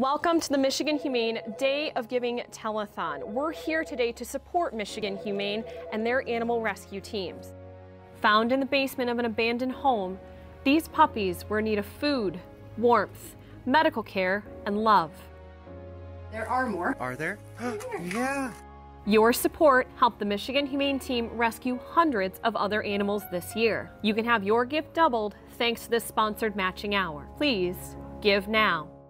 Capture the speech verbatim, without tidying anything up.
Welcome to the Michigan Humane Day of Giving Telethon. We're here today to support Michigan Humane and their animal rescue teams. Found in the basement of an abandoned home, these puppies were in need of food, warmth, medical care, and love. There are more. Are there? Yeah. Your support helped the Michigan Humane team rescue hundreds of other animals this year. You can have your gift doubled thanks to this sponsored matching hour. Please give now.